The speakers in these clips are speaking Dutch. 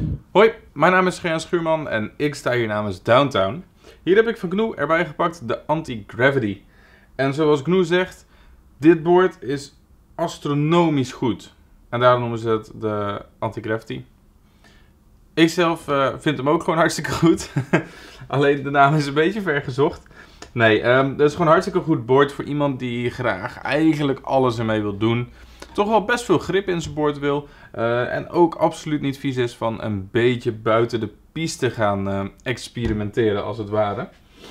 Hoi, mijn naam is Gerjan Schuurman en ik sta hier namens Downtown. Hier heb ik van GNU erbij gepakt de Anti-Gravity. En zoals GNU zegt, dit board is astronomisch goed. En daarom noemen ze het de Anti-Gravity. Ik zelf vind hem ook gewoon hartstikke goed. Alleen de naam is een beetje ver gezocht. Nee, dat is gewoon een hartstikke goed board voor iemand die graag eigenlijk alles ermee wil doen. Toch wel best veel grip in zijn board wil. En ook absoluut niet vies is van een beetje buiten de piste gaan experimenteren als het ware.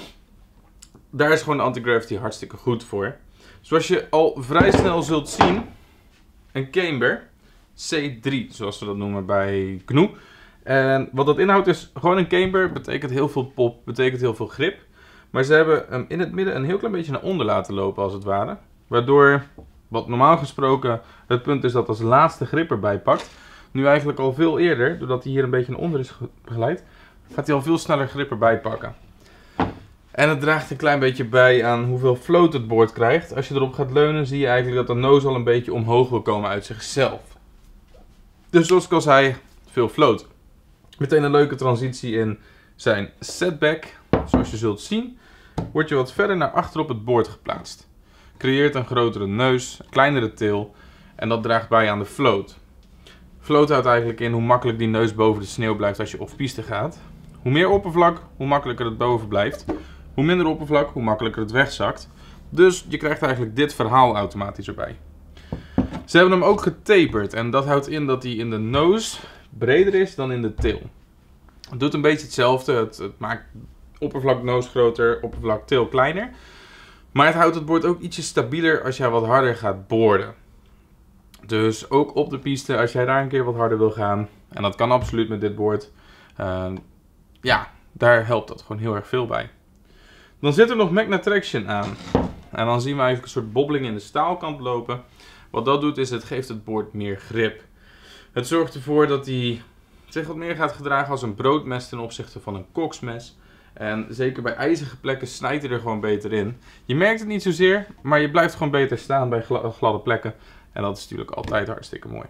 Daar is gewoon de Anti-Gravity hartstikke goed voor. Zoals je al vrij snel zult zien, een camber. C3 zoals we dat noemen bij GNU. En wat dat inhoudt is gewoon een camber. Betekent heel veel pop, betekent heel veel grip. Maar ze hebben hem in het midden een heel klein beetje naar onder laten lopen als het ware. Waardoor, wat normaal gesproken het punt is dat als laatste grip erbij pakt. Nu eigenlijk al veel eerder, doordat hij hier een beetje naar onder is begeleid, gaat hij al veel sneller grip erbij pakken. En het draagt een klein beetje bij aan hoeveel float het board krijgt. Als je erop gaat leunen zie je eigenlijk dat de nose al een beetje omhoog wil komen uit zichzelf. Dus zoals ik al zei, veel float. Meteen een leuke transitie in zijn setback. Zoals je zult zien, word je wat verder naar achter op het board geplaatst. Creëert een grotere neus, een kleinere tail en dat draagt bij aan de float. Float houdt eigenlijk in hoe makkelijk die neus boven de sneeuw blijft als je off-piste gaat. Hoe meer oppervlak, hoe makkelijker het boven blijft. Hoe minder oppervlak, hoe makkelijker het wegzakt. Dus je krijgt eigenlijk dit verhaal automatisch erbij. Ze hebben hem ook getaperd en dat houdt in dat hij in de nose breder is dan in de tail. Het doet een beetje hetzelfde, het maakt oppervlak nose groter, oppervlak tail kleiner. Maar het houdt het board ook ietsje stabieler als jij wat harder gaat boarden. Dus ook op de piste, als jij daar een keer wat harder wil gaan, en dat kan absoluut met dit board, ja, daar helpt dat gewoon heel erg veel bij. Dan zit er nog Magnet Traction aan. En dan zien we eigenlijk een soort bobbeling in de staalkant lopen. Wat dat doet is, het geeft het board meer grip. Het zorgt ervoor dat hij zich wat meer gaat gedragen als een broodmes ten opzichte van een koksmes. En zeker bij ijzige plekken snijdt hij er gewoon beter in. Je merkt het niet zozeer, maar je blijft gewoon beter staan bij gladde plekken. En dat is natuurlijk altijd hartstikke mooi.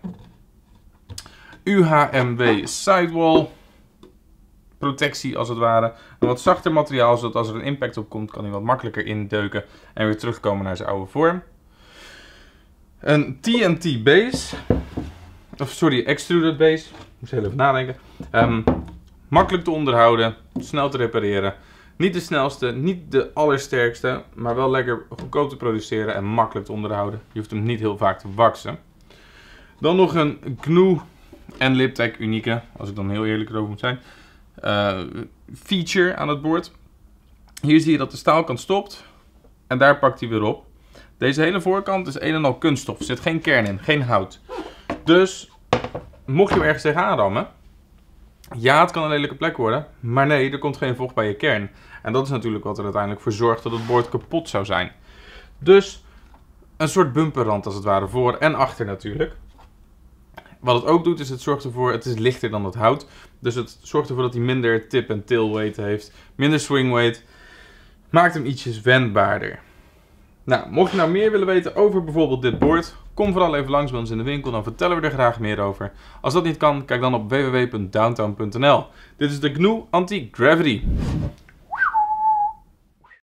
UHMW sidewall. Protectie als het ware. Een wat zachter materiaal, zodat als er een impact op komt, kan hij wat makkelijker indeuken. En weer terugkomen naar zijn oude vorm. Een TNT base. Of sorry, extruded base. Ik moest heel even nadenken. Makkelijk te onderhouden, snel te repareren. Niet de snelste, niet de allersterkste, maar wel lekker goedkoop te produceren en makkelijk te onderhouden. Je hoeft hem niet heel vaak te waksen. Dan nog een GNU en Liptech unieke, als ik dan heel eerlijk erover moet zijn, feature aan het board. Hier zie je dat de staalkant stopt en daar pakt hij weer op. Deze hele voorkant is een en al kunststof, er zit geen kern in, geen hout. Dus mocht je hem ergens tegenaan rammen, ja, het kan een lelijke plek worden, maar nee, er komt geen vocht bij je kern. En dat is natuurlijk wat er uiteindelijk voor zorgt dat het board kapot zou zijn. Dus een soort bumperrand als het ware, voor en achter natuurlijk. Wat het ook doet is, het zorgt ervoor, het is lichter dan het hout. Dus het zorgt ervoor dat hij minder tip- en tail weight heeft, minder swing weight. Maakt hem ietsjes wendbaarder. Nou, mocht je nou meer willen weten over bijvoorbeeld dit board, kom vooral even langs bij ons in de winkel, dan vertellen we er graag meer over. Als dat niet kan, kijk dan op www.downtown.nl. Dit is de GNU Anti-Gravity.